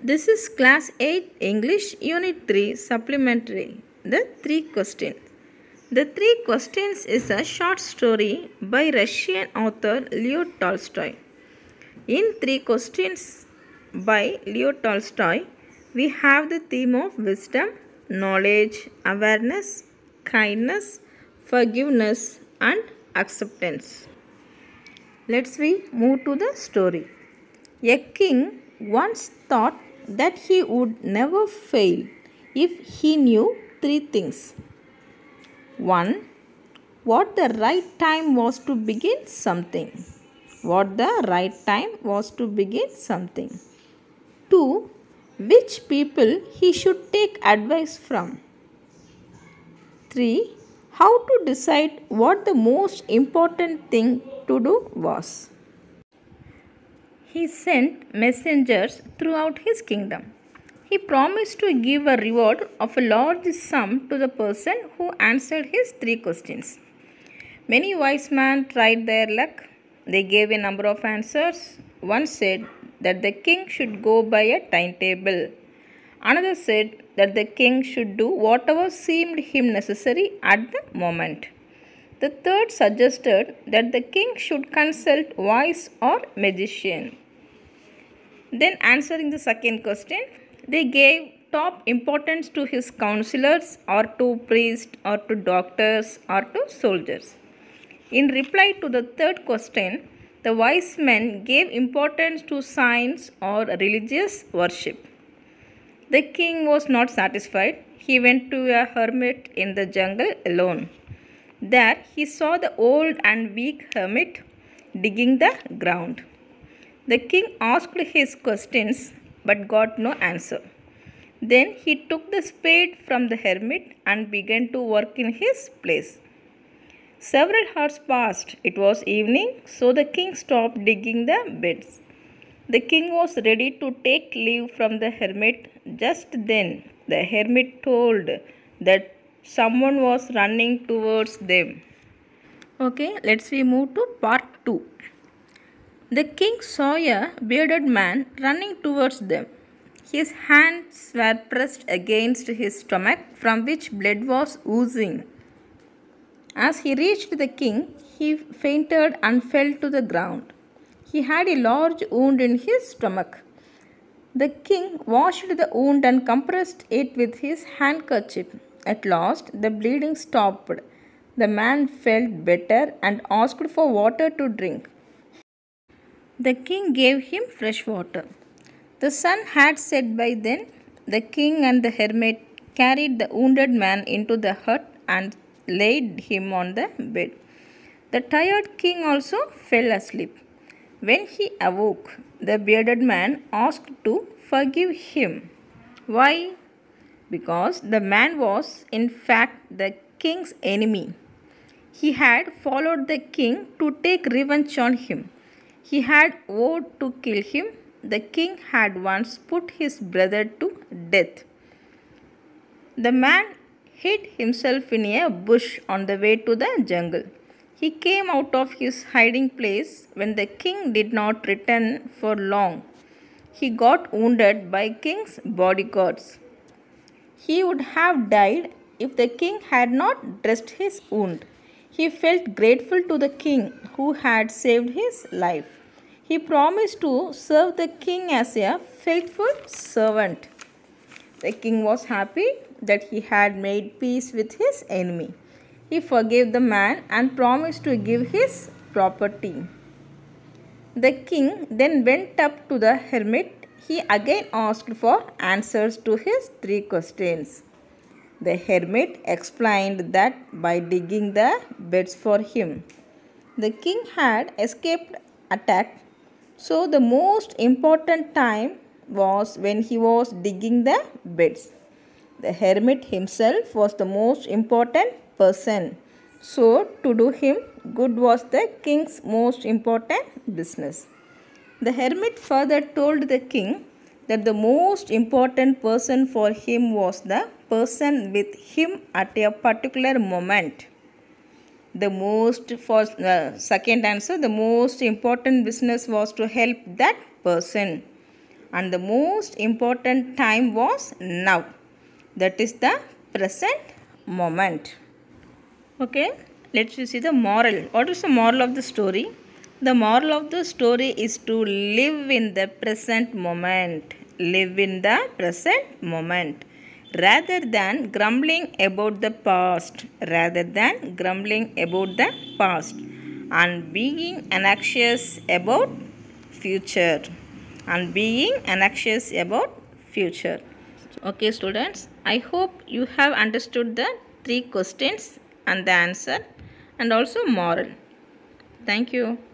This is Class 8 English Unit 3 Supplementary. The Three Questions. The Three Questions is a short story by Russian author Leo Tolstoy. In Three Questions by Leo Tolstoy, we have the theme of wisdom, knowledge, awareness, kindness, forgiveness, and acceptance. Let's move to the story. A king once thought that he would never fail if he knew three things. 1. What the right time was to begin something. What the right time was to begin something. 2. Which people he should take advice from. 3. How to decide what the most important thing to do was. He sent messengers throughout his kingdom. He promised to give a reward of a large sum to the person who answered his three questions. Many wise men tried their luck. They gave a number of answers. One said that the king should go by a timetable. Another said that the king should do whatever seemed him necessary at the moment. The third suggested that the king should consult wise or magician. Then, answering the second question, they gave top importance to his counselors or to priests or to doctors or to soldiers. In reply to the third question, the wise men gave importance to science or religious worship. The king was not satisfied. He went to a hermit in the jungle alone. There he saw the old and weak hermit digging the ground. The king asked his questions but got no answer. Then he took the spade from the hermit and began to work in his place. Several hours passed. It was evening, so the king stopped digging the beds. The king was ready to take leave from the hermit. Just then, the hermit told that someone was running towards them. Okay, let's move to part 2. The king saw a bearded man running towards them. His hands were pressed against his stomach, from which blood was oozing. As he reached the king, he fainted and fell to the ground. He had a large wound in his stomach. The king washed the wound and compressed it with his handkerchief. At last, the bleeding stopped. The man felt better and asked for water to drink. The king gave him fresh water. The sun had set by then. The king and the hermit carried the wounded man into the hut and laid him on the bed. The tired king also fell asleep. When he awoke, the bearded man asked to forgive him. Why? Because the man was, in fact, the king's enemy. He had followed the king to take revenge on him. He had vowed to kill him. The king had once put his brother to death. The man hid himself in a bush on the way to the jungle. He came out of his hiding place when the king did not return for long. He got wounded by king's bodyguards. He would have died if the king had not dressed his wound. He felt grateful to the king who had saved his life. He promised to serve the king as a faithful servant. The king was happy that he had made peace with his enemy. He forgave the man and promised to give his property. The king then went up to the hermit. He again asked for answers to his three questions. The hermit explained that by digging the beds for him, the king had escaped attack. So the most important time was when he was digging the beds. The hermit himself was the most important person. So to do him good was the king's most important business. The hermit further told the king that the most important person for him was the person with him at a particular moment. Second answer, the most important business was to help that person. and the most important time was now. That is the present moment. Okay, let's see the moral. What is the moral of the story? The moral of the story is to live in the present moment. Live in the present moment. Rather than grumbling about the past. Rather than grumbling about the past. And being anxious about future. And being anxious about future. Okay, students, I hope you have understood the 3 questions and the answer and also moral. Thank you.